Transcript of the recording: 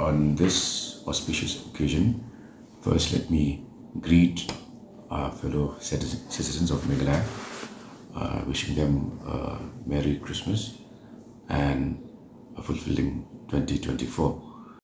On this auspicious occasion, first let me greet our fellow citizens of Meghalaya, wishing them a Merry Christmas and a fulfilling 2024.